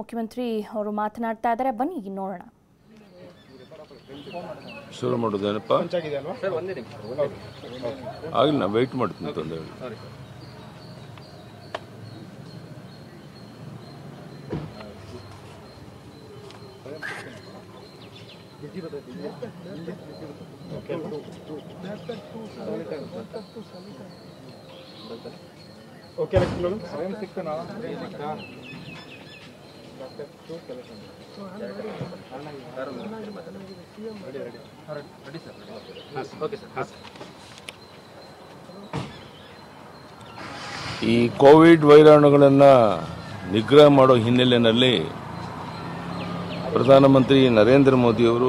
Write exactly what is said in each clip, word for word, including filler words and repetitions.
ಮುಖ್ಯಮಂತ್ರಿ ಅವರು ಮಾತನಾಡ್ತಾ ಇದ್ದಾರೆ, ಬನ್ನಿ ನೋಡೋಣ. ಶುರು ಮಾಡೋದೇನಪ್ಪ ಆಗಲಿ, ನಾ ವೆಯ್ಟ್ ಮಾಡ್ತೀನಿ ತೊಂದರೆ. ಓಕೆ ಸ್ವಯಂ ಶಿಕ್ಷಣ ಈ ಕೋವಿಡ್ ವೈರಾಣುಗಳನ್ನು ನಿಗ್ರಹ ಮಾಡೋ ಹಿನ್ನೆಲೆಯಲ್ಲಿ ಪ್ರಧಾನಮಂತ್ರಿ ನರೇಂದ್ರ ಮೋದಿಯವರು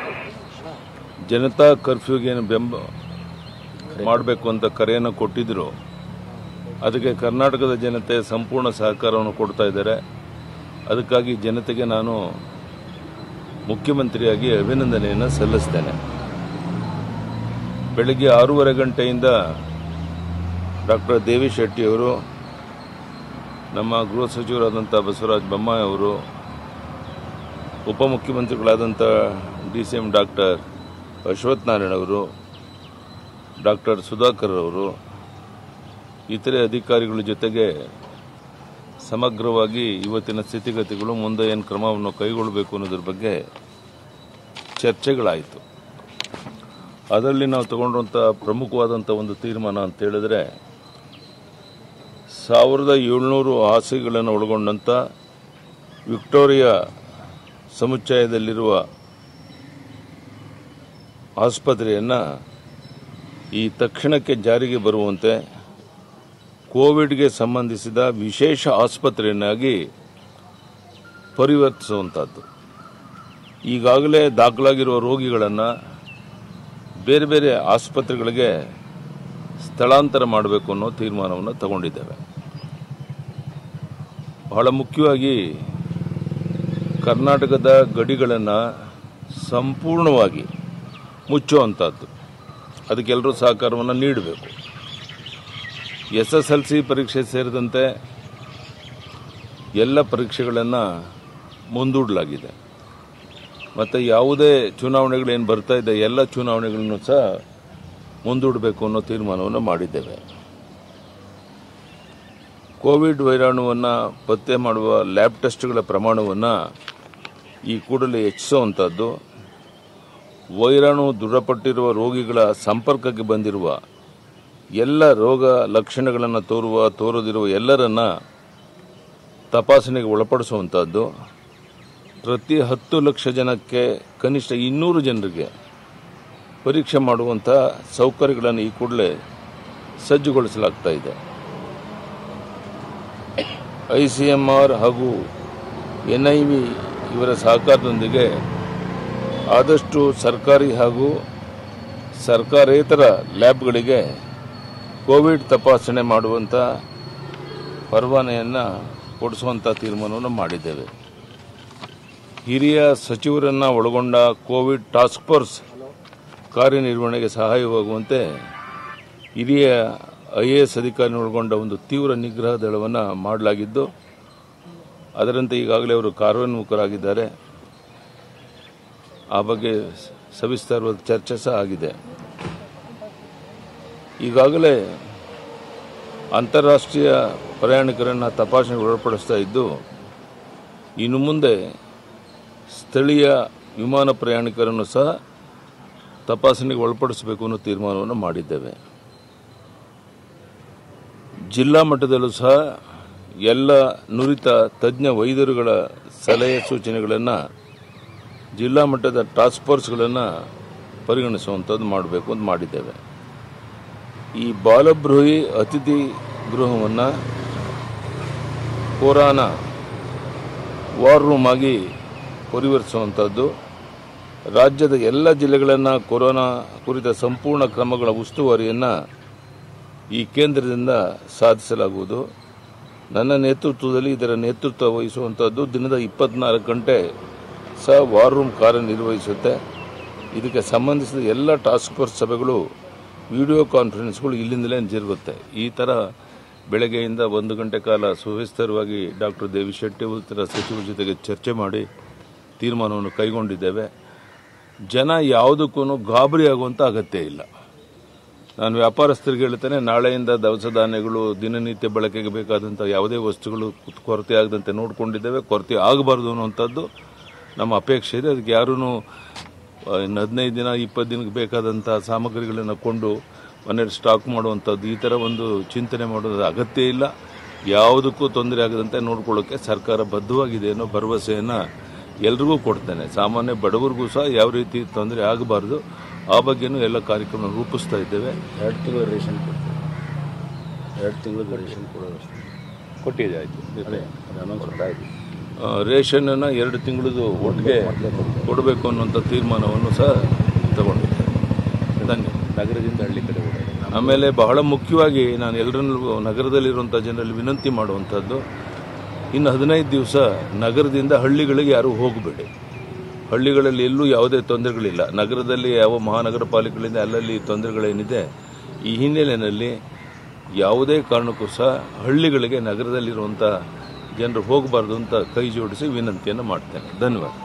ಜನತಾ ಕರ್ಫ್ಯೂಗೆ ಬೆಂಬ ಮಾಡಬೇಕು ಅಂತ ಕರೆಯನ್ನು ಕೊಟ್ಟಿದ್ದರು. ಅದಕ್ಕೆ ಕರ್ನಾಟಕದ ಜನತೆ ಸಂಪೂರ್ಣ ಸಹಕಾರವನ್ನು ಕೊಡ್ತಾ ಇದ್ದಾರೆ. ಅದಕ್ಕಾಗಿ ಜನತೆಗೆ ನಾನು ಮುಖ್ಯಮಂತ್ರಿಯಾಗಿ ಅಭಿನಂದನೆಯನ್ನು ಸಲ್ಲಿಸ್ತೇನೆ. ಬೆಳಗ್ಗೆ ಆರೂವರೆ ಗಂಟೆಯಿಂದ ಡಾಕ್ಟರ್ ದೇವಿ ಶೆಟ್ಟಿಯವರು, ನಮ್ಮ ಗೃಹ ಸಚಿವರಾದಂಥ ಬಸವರಾಜ ಬೊಮ್ಮಾಯಿ ಅವರು, ಉಪಮುಖ್ಯಮಂತ್ರಿಗಳಾದಂಥ D C M doctor Ashwath Narayan ಅವರು, ಡಾಕ್ಟರ್ ಸುಧಾಕರ್ ಅವರು, ಇತರೆ ಅಧಿಕಾರಿಗಳ ಜೊತೆಗೆ ಸಮಗ್ರವಾಗಿ ಇವತ್ತಿನ ಸ್ಥಿತಿಗತಿಗಳು, ಮುಂದೆ ಏನು ಕ್ರಮವನ್ನು ಕೈಗೊಳ್ಳಬೇಕು ಅನ್ನೋದ್ರ ಬಗ್ಗೆ ಚರ್ಚೆಗಳಾಯಿತು. ಅದರಲ್ಲಿ ನಾವು ತಗೊಂಡಂಥ ಪ್ರಮುಖವಾದಂಥ ಒಂದು ತೀರ್ಮಾನ ಅಂತ ಹೇಳಿದ್ರೆ, ಸಾವಿರದ ಏಳ್ನೂರು ಹಾಸಿಗೆಗಳನ್ನು ಒಳಗೊಂಡಂಥ ವಿಕ್ಟೋರಿಯಾ ಸಮುಚ್ಚಯದಲ್ಲಿರುವ ಆಸ್ಪತ್ರೆಯನ್ನು ಈ ತಕ್ಷಣಕ್ಕೆ ಜಾರಿಗೆ ಬರುವಂತೆ ಕೋವಿಡ್ಗೆ ಸಂಬಂಧಿಸಿದ ವಿಶೇಷ ಆಸ್ಪತ್ರೆಯನ್ನಾಗಿ ಪರಿವರ್ತಿಸುವಂಥದ್ದು. ಈಗಾಗಲೇ ದಾಖಲಾಗಿರುವ ರೋಗಿಗಳನ್ನು ಬೇರೆ ಬೇರೆ ಆಸ್ಪತ್ರೆಗಳಿಗೆ ಸ್ಥಳಾಂತರ ಮಾಡಬೇಕು ಅನ್ನೋ ತೀರ್ಮಾನವನ್ನು ತಗೊಂಡಿದ್ದೇವೆ. ಬಹಳ ಮುಖ್ಯವಾಗಿ ಕರ್ನಾಟಕದ ಗಡಿಗಳನ್ನು ಸಂಪೂರ್ಣವಾಗಿ ಮುಚ್ಚುವಂಥದ್ದು, ಅದಕ್ಕೆಲ್ಲರೂ ಸಹಕಾರವನ್ನು ನೀಡಬೇಕು. ಎಸ್ ಎಸ್ ಎಲ್ ಸಿ ಪರೀಕ್ಷೆ ಸೇರಿದಂತೆ ಎಲ್ಲ ಪರೀಕ್ಷೆಗಳನ್ನು ಮುಂದೂಡಲಾಗಿದೆ. ಮತ್ತು ಯಾವುದೇ ಚುನಾವಣೆಗಳೇನು ಬರ್ತಾ ಇದೆ ಎಲ್ಲ ಚುನಾವಣೆಗಳನ್ನು ಸಹ ಮುಂದೂಡಬೇಕು ಅನ್ನೋ ತೀರ್ಮಾನವನ್ನು ಮಾಡಿದ್ದೇವೆ. ಕೋವಿಡ್ ವೈರಾಣುವನ್ನು ಪತ್ತೆ ಮಾಡುವ ಲ್ಯಾಬ್ ಟೆಸ್ಟ್ಗಳ ಪ್ರಮಾಣವನ್ನು ಈ ಕೂಡಲೇ ಹೆಚ್ಚಿಸುವಂಥದ್ದು, ವೈರಾಣು ದೃಢಪಟ್ಟಿರುವ ರೋಗಿಗಳ ಸಂಪರ್ಕಕ್ಕೆ ಬಂದಿರುವ ಎಲ್ಲ ರೋಗ ಲಕ್ಷಣಗಳನ್ನು ತೋರುವ ತೋರದಿರುವ ಎಲ್ಲರನ್ನ ತಪಾಸಣೆಗೆ ಒಳಪಡಿಸುವಂಥದ್ದು, ಪ್ರತಿ ಹತ್ತು ಲಕ್ಷ ಜನಕ್ಕೆ ಕನಿಷ್ಠ ಇನ್ನೂರು ಜನರಿಗೆ ಪರೀಕ್ಷೆ ಮಾಡುವಂಥ ಸೌಕರ್ಯಗಳನ್ನು ಈ ಕೂಡಲೇ ಸಜ್ಜುಗೊಳಿಸಲಾಗ್ತಾ ಇದೆ. ಐ ಸಿ ಎಂ ಆರ್ ಹಾಗೂ ಎನ್ ಐ ವಿ ಇವರ ಸಹಕಾರದೊಂದಿಗೆ ಆದಷ್ಟು ಸರ್ಕಾರಿ ಹಾಗೂ ಸರ್ಕಾರೇತರ ಲ್ಯಾಬ್ಗಳಿಗೆ ಕೋವಿಡ್ ತಪಾಸಣೆ ಮಾಡುವಂಥ ಪರವಾನೆಯನ್ನು ಕೊಡಿಸುವಂಥ ತೀರ್ಮಾನವನ್ನು ಮಾಡಿದ್ದೇವೆ. ಹಿರಿಯ ಸಚಿವರನ್ನು ಒಳಗೊಂಡ ಕೋವಿಡ್ ಟಾಸ್ಕ್ ಫೋರ್ಸ್ ಕಾರ್ಯನಿರ್ವಹಣೆಗೆ ಸಹಾಯವಾಗುವಂತೆ ಹಿರಿಯ ಐ ಎ ಎಸ್ ಅಧಿಕಾರಿ ಒಳಗೊಂಡ ಒಂದು ತೀವ್ರ ನಿಗ್ರಹ ದಳವನ್ನು ಮಾಡಲಾಗಿದ್ದು, ಅದರಂತೆ ಈಗಾಗಲೇ ಅವರು ಕಾರ್ಯೋನ್ಮುಖರಾಗಿದ್ದಾರೆ. ಆ ಬಗ್ಗೆ ಸವಿಸ್ತಾರವಾದ ಚರ್ಚೆ ಸಹ ಆಗಿದೆ. ಈಗಾಗಲೇ ಅಂತಾರಾಷ್ಟ್ರೀಯ ಪ್ರಯಾಣಿಕರನ್ನು ತಪಾಸಣೆಗೆ ಒಳಪಡಿಸ್ತಾ ಇದ್ದು, ಇನ್ನು ಮುಂದೆ ಸ್ಥಳೀಯ ವಿಮಾನ ಪ್ರಯಾಣಿಕರನ್ನು ಸಹ ತಪಾಸಣೆಗೆ ಒಳಪಡಿಸಬೇಕು ಅನ್ನೋ ತೀರ್ಮಾನವನ್ನು ಮಾಡಿದ್ದೇವೆ. ಜಿಲ್ಲಾ ಮಟ್ಟದಲ್ಲೂ ಸಹ ಎಲ್ಲ ನುರಿತ ತಜ್ಞ ವೈದ್ಯರುಗಳ ಸಲಹೆ ಸೂಚನೆಗಳನ್ನು ಜಿಲ್ಲಾ ಮಟ್ಟದ ಟಾಸ್ಕ್ ಫೋರ್ಸ್ಗಳನ್ನು ಪರಿಗಣಿಸುವಂಥದ್ದು ಮಾಡಬೇಕು ಅಂತ ಮಾಡಿದ್ದೇವೆ. ಈ ಬಾಲಬ್ರೂಹಿ ಅತಿಥಿ ಗೃಹವನ್ನು ಕೊರೋನಾ ವಾರ್ ರೂಮ್ ಆಗಿ ಪರಿವರ್ತಿಸುವಂಥದ್ದು, ರಾಜ್ಯದ ಎಲ್ಲ ಜಿಲ್ಲೆಗಳನ್ನು ಕೊರೋನಾ ಕುರಿತ ಸಂಪೂರ್ಣ ಕ್ರಮಗಳ ಉಸ್ತುವಾರಿಯನ್ನು ಈ ಕೇಂದ್ರದಿಂದ ಸಾಧಿಸಲಾಗುವುದು. ನನ್ನ ನೇತೃತ್ವದಲ್ಲಿ ಇದರ ನೇತೃತ್ವ ವಹಿಸುವಂಥದ್ದು ದಿನದ ಇಪ್ಪತ್ನಾಲ್ಕು ಗಂಟೆ ಸಹ ವಾರ್ ರೂಮ್ ಕಾರ್ಯನಿರ್ವಹಿಸುತ್ತೆ. ಇದಕ್ಕೆ ಸಂಬಂಧಿಸಿದ ಎಲ್ಲ ಟಾಸ್ಕ್ ಫೋರ್ಸ್ ಸಭೆಗಳು, ವಿಡಿಯೋ ಕಾನ್ಫರೆನ್ಸ್ಗಳು ಇಲ್ಲಿಂದಲೇ ಜರುಗುತ್ತೆ. ಈ ಥರ ಬೆಳಗ್ಗೆಯಿಂದ ಒಂದು ಗಂಟೆ ಕಾಲ ಸುವ್ಯವಸ್ಥಿತವಾಗಿ ಡಾಕ್ಟರ್ ದೇವಿಶೆಟ್ಟಿ ಉತ್ತರ ಸಚಿವರ ಜೊತೆಗೆ ಚರ್ಚೆ ಮಾಡಿ ತೀರ್ಮಾನವನ್ನು ಕೈಗೊಂಡಿದ್ದೇವೆ. ಜನ ಯಾವುದಕ್ಕೂ ಗಾಬರಿ ಆಗುವಂಥ ಅಗತ್ಯ ಇಲ್ಲ. ನಾನು ವ್ಯಾಪಾರಸ್ಥರಿಗೆ ಹೇಳ್ತೇನೆ, ನಾಳೆಯಿಂದ ದವಸ ಧಾನ್ಯಗಳು ದಿನನಿತ್ಯ ಬಳಕೆಗೆ ಬೇಕಾದಂಥ ಯಾವುದೇ ವಸ್ತುಗಳು ಕೊರತೆ ಆಗದಂತೆ ನೋಡಿಕೊಂಡಿದ್ದೇವೆ. ಕೊರತೆ ಆಗಬಾರ್ದು ಅನ್ನುವಂಥದ್ದು ನಮ್ಮ ಅಪೇಕ್ಷೆ ಇದೆ. ಅದಕ್ಕೆ ಯಾರೂ ಇನ್ನು ಹದಿನೈದು ದಿನ ಇಪ್ಪತ್ತು ದಿನಕ್ಕೆ ಬೇಕಾದಂಥ ಸಾಮಗ್ರಿಗಳನ್ನು ಕೊಂಡು ಮನೆಯಲ್ಲಿ ಸ್ಟಾಕ್ ಮಾಡುವಂಥದ್ದು ಈ ಥರ ಒಂದು ಚಿಂತನೆ ಮಾಡೋದು ಅಗತ್ಯ ಇಲ್ಲ. ಯಾವುದಕ್ಕೂ ತೊಂದರೆ ಆಗದಂತೆ ನೋಡ್ಕೊಳ್ಳೋಕ್ಕೆ ಸರ್ಕಾರ ಬದ್ಧವಾಗಿದೆ ಅನ್ನೋ ಭರವಸೆಯನ್ನು ಎಲ್ರಿಗೂ ಕೊಡ್ತೇನೆ. ಸಾಮಾನ್ಯ ಬಡವರಿಗೂ ಸಹ ಯಾವ ರೀತಿ ತೊಂದರೆ ಆಗಬಾರ್ದು ಆ ಬಗ್ಗೆನೂ ಎಲ್ಲ ಕಾರ್ಯಕ್ರಮ ರೂಪಿಸ್ತಾ ಇದ್ದೇವೆ. ಎರಡು ತಿಂಗಳು ರೇಷನ್ ಕೊಡ್ತೀವಿ. ಎರಡು ತಿಂಗಳು ರೇಷನ್ ಕೊಡೋದು ಕೊಟ್ಟಿದೆ, ಆಯಿತು. ಅನೌನ್ಸ್ ಕೊಟ್ಟಾಯಿತು. ರೇಷನನ್ನು ಎರಡು ತಿಂಗಳದು ಒಟ್ಟಿಗೆ ಕೊಡಬೇಕು ಅನ್ನುವಂಥ ತೀರ್ಮಾನವನ್ನು ಸಹ ತಗೊಂಡಿದ್ದೇವೆ. ಧನ್ಯವಾದ. ನಗರದಿಂದ ಹಳ್ಳಿ ಕಡೆ ಹೋಗೋದು. ಆಮೇಲೆ ಬಹಳ ಮುಖ್ಯವಾಗಿ ನಾನು ಎಲ್ಲರನ್ನೂ ನಗರದಲ್ಲಿರುವಂಥ ಜನರಲ್ಲಿ ವಿನಂತಿ ಮಾಡುವಂಥದ್ದು, ಇನ್ನು ಹದಿನೈದು ದಿವಸ ನಗರದಿಂದ ಹಳ್ಳಿಗಳಿಗೆ ಯಾರೂ ಹೋಗಬೇಡಿ. ಹಳ್ಳಿಗಳಲ್ಲಿ ಎಲ್ಲೂ ಯಾವುದೇ ತೊಂದರೆಗಳಿಲ್ಲ. ನಗರದಲ್ಲಿ ಯಾವ ಮಹಾನಗರ ಪಾಲಿಕೆಗಳಿಂದ ಅಲ್ಲಲ್ಲಿ ತೊಂದರೆಗಳೇನಿದೆ, ಈ ಹಿನ್ನೆಲೆಯಲ್ಲಿ ಯಾವುದೇ ಕಾರಣಕ್ಕೂ ಸಹ ಹಳ್ಳಿಗಳಿಗೆ ನಗರದಲ್ಲಿರುವಂಥ ಜನರು ಹೋಗಬಾರ್ದು ಅಂತ ಕೈ ಜೋಡಿಸಿ ವಿನಂತಿಯನ್ನು ಮಾಡ್ತೇನೆ. ಧನ್ಯವಾದ.